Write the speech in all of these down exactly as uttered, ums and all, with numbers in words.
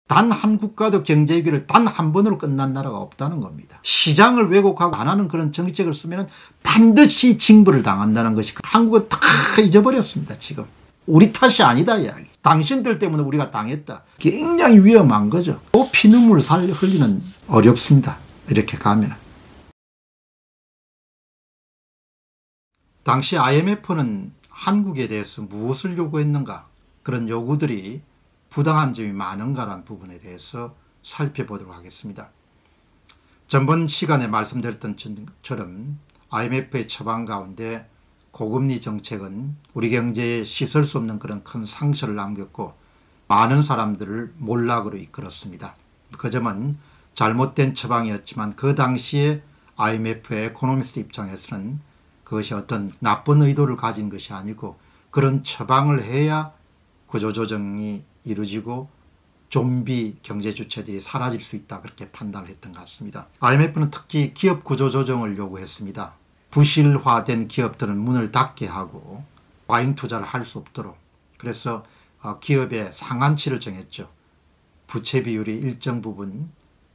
단 한 국가도 경제 위기를 단 한 번으로 끝난 나라가 없다는 겁니다. 시장을 왜곡하고 안 하는 그런 정책을 쓰면 반드시 징벌을 당한다는 것이 한국은 다 잊어버렸습니다. 지금 우리 탓이 아니다 이야기. 당신들 때문에 우리가 당했다. 굉장히 위험한 거죠. 또 피눈물 살 흘리는 어렵습니다. 이렇게 가면. 당시 아이엠에프는 한국에 대해서 무엇을 요구했는가, 그런 요구들이 부당한 점이 많은가라는 부분에 대해서 살펴보도록 하겠습니다. 전번 시간에 말씀드렸던 것처럼 아이엠에프의 처방 가운데 고금리 정책은 우리 경제에 씻을 수 없는 그런 큰 상처를 남겼고 많은 사람들을 몰락으로 이끌었습니다. 그 점은 잘못된 처방이었지만 그 당시에 아이엠에프의 에코노미스트 입장에서는 그것이 어떤 나쁜 의도를 가진 것이 아니고 그런 처방을 해야 구조조정이 이루어지고 좀비 경제 주체들이 사라질 수 있다, 그렇게 판단을 했던 것 같습니다. 아이엠에프는 특히 기업 구조조정을 요구했습니다. 부실화된 기업들은 문을 닫게 하고 과잉 투자를 할 수 없도록, 그래서 기업의 상한치를 정했죠. 부채 비율이 일정 부분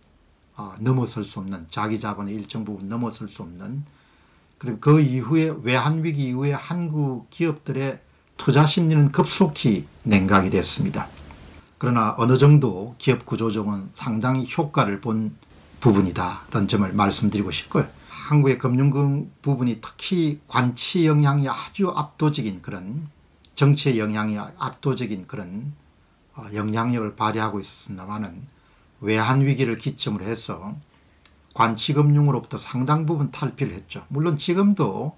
넘어설 수 없는, 자기 자본의 일정 부분 넘어설 수 없는, 그리고 그 이후에 외환위기 이후에 한국 기업들의 투자 심리는 급속히 냉각이 됐습니다. 그러나 어느 정도 기업 구조조정은 상당히 효과를 본 부분이다라는 점을 말씀드리고 싶고요. 한국의 금융 부분이 특히 관치 영향이 아주 압도적인 그런, 정치의 영향이 압도적인 그런 영향력을 발휘하고 있었습니다만은 외환위기를 기점으로 해서 관치금융으로부터 상당 부분 탈피를 했죠. 물론 지금도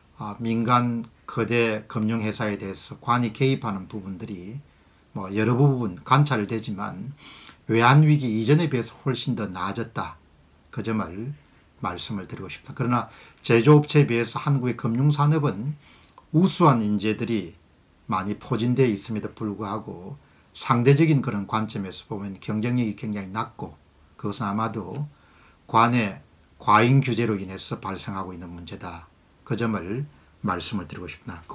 민간 거대 금융회사에 대해서 관이 개입하는 부분들이 뭐 여러 부분 관찰되지만 외환위기 이전에 비해서 훨씬 더 나아졌다, 그 점을 말씀을 드리고 싶다. 그러나 제조업체에 비해서 한국의 금융산업은 우수한 인재들이 많이 포진되어 있음에도 불구하고 상대적인 그런 관점에서 보면 경쟁력이 굉장히 낮고, 그것은 아마도 관의 과잉 규제로 인해서 발생하고 있는 문제다, 그 점을 말씀을 드리고 싶다.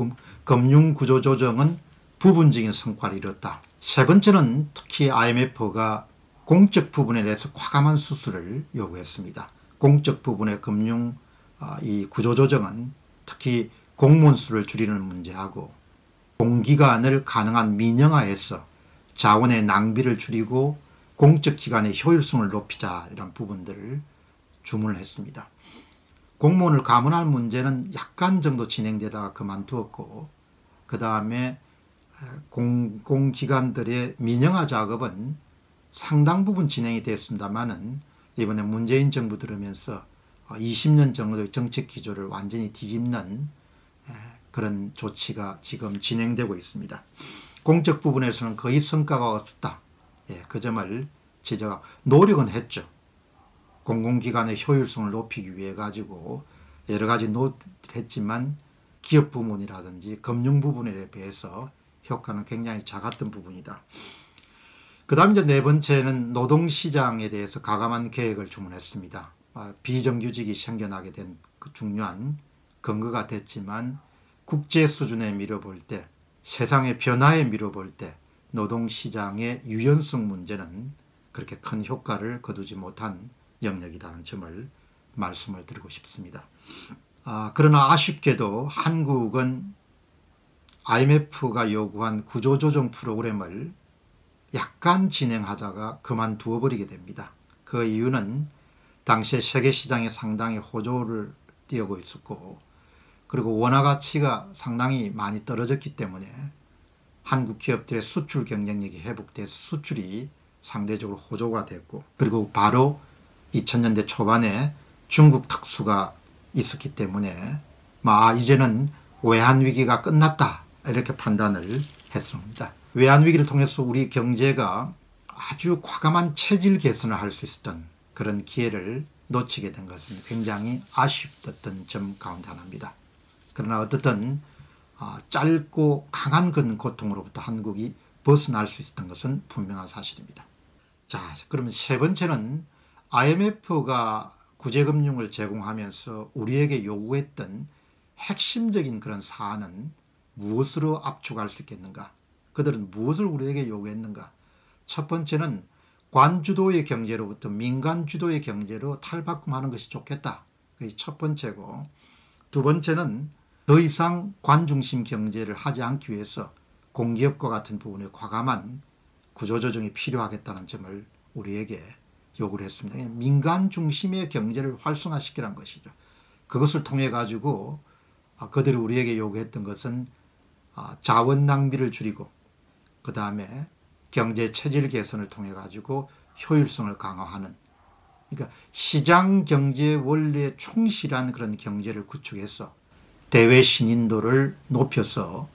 금융구조조정은 부분적인 성과를 이뤘다. 세 번째는 특히 아이엠에프가 공적 부분에 대해서 과감한 수술을 요구했습니다. 공적 부분의 금융 이 구조조정은 특히 공무원 수를 줄이는 문제하고 공기관을 가능한 민영화해서 자원의 낭비를 줄이고 공적 기관의 효율성을 높이자, 이런 부분들을 주문을 했습니다. 공무원을 가문할 문제는 약간 정도 진행되다가 그만두었고, 그 다음에 공공기관들의 민영화 작업은 상당 부분 진행이 됐습니다만은 이번에 문재인 정부 들으면서 이십 년 정도의 정책 기조를 완전히 뒤집는 그런 조치가 지금 진행되고 있습니다. 공적 부분에서는 거의 성과가 없다, 예, 그 점을 지적하고 노력은 했죠. 공공기관의 효율성을 높이기 위해 가지고 여러 가지 노력했지만 기업 부문이라든지 금융 부분에 비해서 효과는 굉장히 작았던 부분이다. 그 다음 이제 네 번째는 노동시장에 대해서 가감한 계획을 주문했습니다. 비정규직이 생겨나게 된 그 중요한 근거가 됐지만 국제 수준에 미뤄볼 때, 세상의 변화에 미뤄볼 때 노동시장의 유연성 문제는 그렇게 큰 효과를 거두지 못한 영역이라는 점을 말씀을 드리고 싶습니다. 아, 그러나 아쉽게도 한국은 아이엠에프가 요구한 구조조정 프로그램을 약간 진행하다가 그만두어 버리게 됩니다. 그 이유는 당시에 세계시장에 상당히 호조를 띄우고 있었고, 그리고 원화 가치가 상당히 많이 떨어졌기 때문에 한국 기업들의 수출 경쟁력이 회복돼서 수출이 상대적으로 호조가 됐고, 그리고 바로 이천 년대 초반에 중국 특수가 있었기 때문에 아, 이제는 외환위기가 끝났다, 이렇게 판단을 했습니다. 외환위기를 통해서 우리 경제가 아주 과감한 체질 개선을 할 수 있었던 그런 기회를 놓치게 된 것은 굉장히 아쉽던 점 가운데 하나입니다. 그러나 어떻든 짧고 강한 그런 고통으로부터 한국이 벗어날 수 있었던 것은 분명한 사실입니다. 자, 그러면 세 번째는 아이엠에프가 구제금융을 제공하면서 우리에게 요구했던 핵심적인 그런 사안은 무엇으로 압축할 수 있겠는가? 그들은 무엇을 우리에게 요구했는가? 첫 번째는 관주도의 경제로부터 민간주도의 경제로 탈바꿈하는 것이 좋겠다. 그게 첫 번째고, 두 번째는 더 이상 관중심 경제를 하지 않기 위해서 공기업과 같은 부분에 과감한 구조조정이 필요하겠다는 점을 우리에게 요구를 했습니다. 민간 중심의 경제를 활성화시키라는 것이죠. 그것을 통해 가지고 그들이 우리에게 요구했던 것은 자원 낭비를 줄이고, 그 다음에 경제 체질 개선을 통해 가지고 효율성을 강화하는, 그러니까 시장 경제 원리에 충실한 그런 경제를 구축해서 대외 신인도를 높여서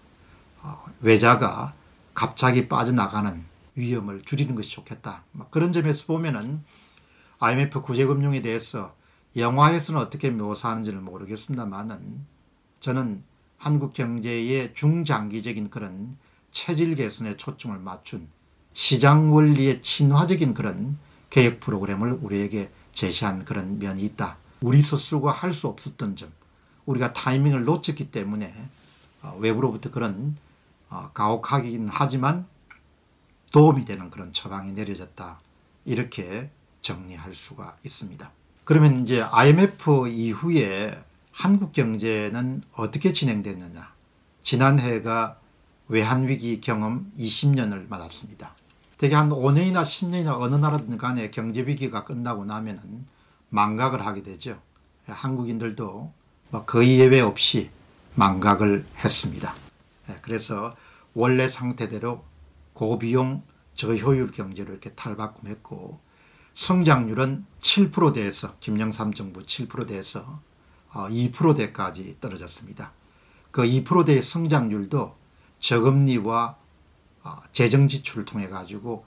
외자가 갑자기 빠져나가는 위험을 줄이는 것이 좋겠다. 그런 점에서 보면은 아이엠에프 구제금융에 대해서 영화에서는 어떻게 묘사하는지는 모르겠습니다만은, 저는 한국 경제의 중장기적인 그런 체질 개선에 초점을 맞춘 시장 원리의 친화적인 그런 개혁 프로그램을 우리에게 제시한 그런 면이 있다. 우리 스스로가 할 수 없었던 점, 우리가 타이밍을 놓쳤기 때문에 외부로부터 그런 가혹하긴 하지만 도움이 되는 그런 처방이 내려졌다. 이렇게 정리할 수가 있습니다. 그러면 이제 아이엠에프 이후에 한국 경제는 어떻게 진행됐느냐. 지난해가 외환위기 경험 이십 년을 맞았습니다. 대개 한 오 년이나 십 년이나 어느 나라든 간에 경제위기가 끝나고 나면은 망각을 하게 되죠. 한국인들도 거의 예외 없이 망각을 했습니다. 그래서 원래 상태대로 고비용 저효율 경제로 이렇게 탈바꿈했고, 성장률은 칠 퍼센트대에서 김영삼 정부 칠 퍼센트대에서 이 퍼센트대까지 떨어졌습니다. 그 이 퍼센트대의 성장률도 저금리와 재정 지출을 통해 가지고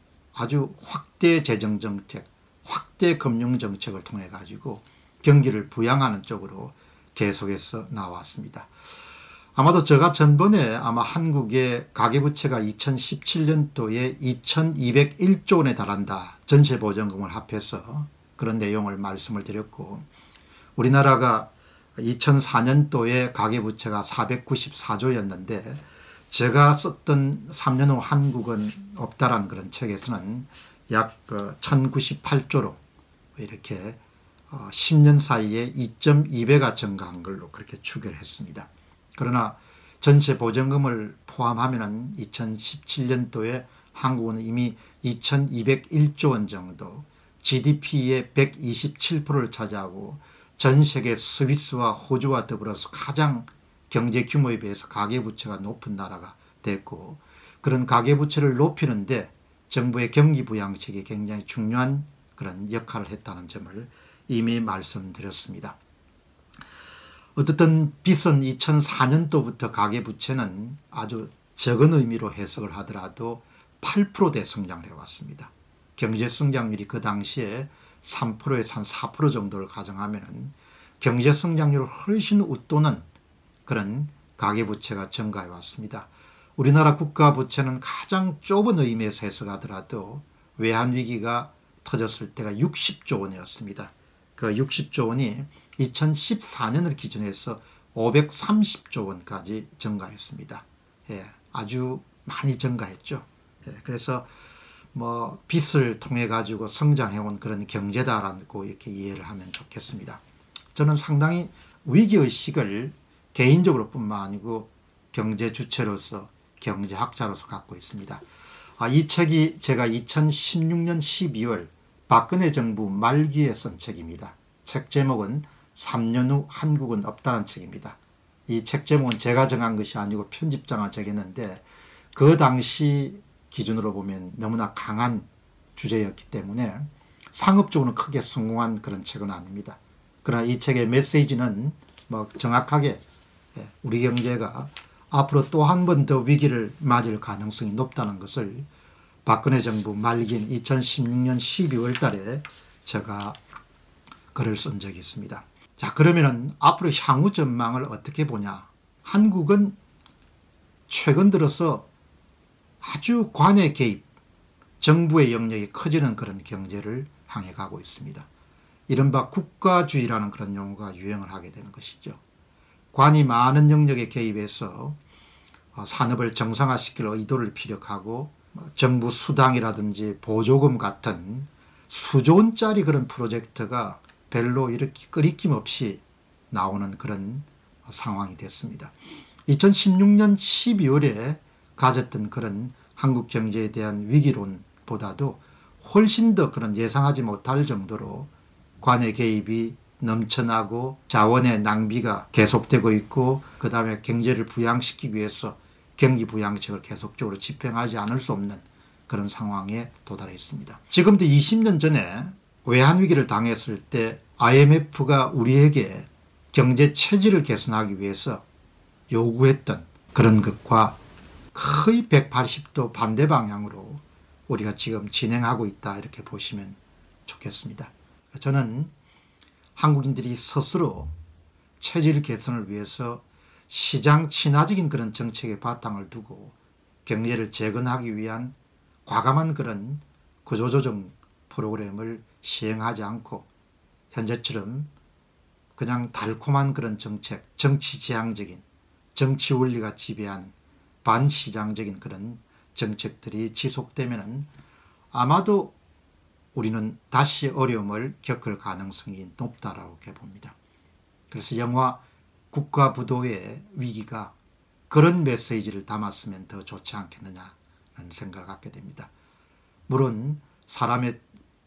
아주 확대 재정 정책, 확대 금융 정책을 통해 가지고 경기를 부양하는 쪽으로 계속해서 나왔습니다. 아마도 제가 전번에 아마 한국의 가계부채가 이천십칠 년도에 이천이백일 조 원에 달한다. 전세보전금을 합해서 그런 내용을 말씀을 드렸고, 우리나라가 이천사 년도에 가계부채가 사백구십사 조였는데 제가 썼던 삼 년 후 한국은 없다라는 그런 책에서는 약 천구십팔 조로 이렇게 십 년 사이에 이 점 이 배가 증가한 걸로 그렇게 추계를 했습니다. 그러나 전세 보전금을 포함하면 이천십칠 년도에 한국은 이미 이천이백일 조 원 정도, 지디피의 백이십칠 퍼센트를 차지하고 전 세계 스위스와 호주와 더불어서 가장 경제 규모에 비해서 가계부채가 높은 나라가 됐고, 그런 가계부채를 높이는데 정부의 경기부양책이 굉장히 중요한 그런 역할을 했다는 점을 이미 말씀드렸습니다. 어떻든 빚은 이천사 년도부터 가계부채는 아주 적은 의미로 해석을 하더라도 팔 퍼센트대 성장을 해왔습니다. 경제성장률이 그 당시에 삼 퍼센트에서 한 사 퍼센트 정도를 가정하면 경제성장률을 훨씬 웃도는 그런 가계부채가 증가해 왔습니다. 우리나라 국가부채는 가장 좁은 의미에서 해석하더라도 외환위기가 터졌을 때가 육십 조 원이었습니다. 그 육십 조 원이 이천십사 년을 기준으로 해서 오백삼십 조 원까지 증가했습니다. 예, 아주 많이 증가했죠. 예, 그래서 뭐 빚을 통해 가지고 성장해온 그런 경제다라고 이렇게 이해를 하면 좋겠습니다. 저는 상당히 위기의식을 개인적으로 뿐만 아니고 경제 주체로서 경제학자로서 갖고 있습니다. 아, 이 책이 제가 이천십육 년 십이월 박근혜 정부 말기에 쓴 책입니다. 책 제목은 삼 년 후 한국은 없다는 책입니다. 이 책 제목은 제가 정한 것이 아니고 편집자가 정했는데 그 당시 기준으로 보면 너무나 강한 주제였기 때문에 상업적으로는 크게 성공한 그런 책은 아닙니다. 그러나 이 책의 메시지는 뭐 정확하게 우리 경제가 앞으로 또 한 번 더 위기를 맞을 가능성이 높다는 것을 박근혜 정부 말기인 이천십육 년 십이월 달에 제가 글을 쓴 적이 있습니다. 자, 그러면은 앞으로 향후 전망을 어떻게 보냐. 한국은 최근 들어서 아주 관의 개입, 정부의 영역이 커지는 그런 경제를 향해 가고 있습니다. 이른바 국가주의라는 그런 용어가 유행을 하게 되는 것이죠. 관이 많은 영역에 개입해서 산업을 정상화시킬 의도를 피력하고 정부 수당이라든지 보조금 같은 수조 원짜리 그런 프로젝트가 별로 이렇게 끄리낌 없이 나오는 그런 상황이 됐습니다. 이천십육 년 십이월에 가졌던 그런 한국 경제에 대한 위기론보다도 훨씬 더 그런 예상하지 못할 정도로 관의 개입이 넘쳐나고 자원의 낭비가 계속되고 있고, 그 다음에 경제를 부양시키기 위해서 경기 부양책을 계속적으로 집행하지 않을 수 없는 그런 상황에 도달해 있습니다. 지금도 이십 년 전에 외환위기를 당했을 때 아이엠에프가 우리에게 경제 체질을 개선하기 위해서 요구했던 그런 것과 거의 백팔십 도 반대 방향으로 우리가 지금 진행하고 있다, 이렇게 보시면 좋겠습니다. 저는 한국인들이 스스로 체질 개선을 위해서 시장 친화적인 그런 정책의 바탕을 두고 경제를 재건하기 위한 과감한 그런 구조조정 프로그램을 시행하지 않고 현재처럼 그냥 달콤한 그런 정책, 정치지향적인, 정치 원리가 지배하는 반시장적인 그런 정책들이 지속되면은 아마도 우리는 다시 어려움을 겪을 가능성이 높다라고 봅니다. 그래서 영화 국가부도의 위기가 그런 메시지를 담았으면 더 좋지 않겠느냐는 생각을 갖게 됩니다. 물론 사람의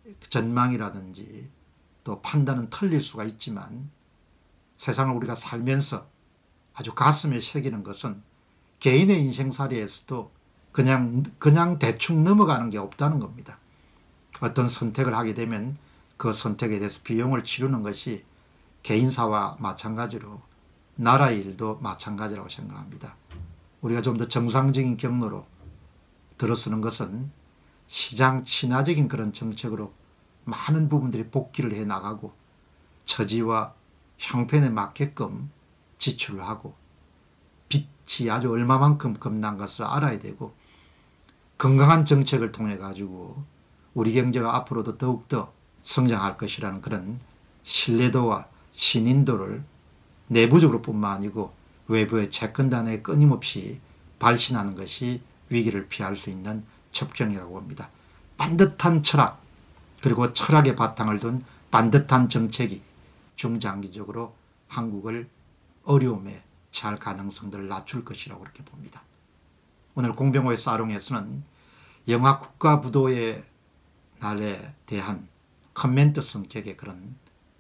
전망이라든지 또 판단은 틀릴 수가 있지만 세상을 우리가 살면서 아주 가슴에 새기는 것은 개인의 인생살이에서도 그냥, 그냥 대충 넘어가는 게 없다는 겁니다. 어떤 선택을 하게 되면 그 선택에 대해서 비용을 치르는 것이 개인사와 마찬가지로 나라의 일도 마찬가지라고 생각합니다. 우리가 좀 더 정상적인 경로로 들어서는 것은 시장 친화적인 그런 정책으로 많은 부분들이 복귀를 해 나가고 처지와 형편에 맞게끔 지출을 하고 빚이 아주 얼마만큼 겁난 것을 알아야 되고 건강한 정책을 통해 가지고 우리 경제가 앞으로도 더욱더 성장할 것이라는 그런 신뢰도와 신인도를 내부적으로 뿐만 아니고 외부의 채권단에 끊임없이 발신하는 것이 위기를 피할 수 있는 첩경이라고 봅니다. 반듯한 철학, 그리고 철학의 바탕을 둔 반듯한 정책이 중장기적으로 한국을 어려움에 처할 가능성들을 낮출 것이라고 그렇게 봅니다. 오늘 공병호의 사롱에서는 영화 국가부도의 날에 대한 커멘트 성격의 그런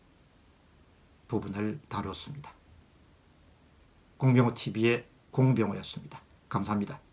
부분을 다뤘습니다. 공병호티비의 공병호였습니다. 감사합니다.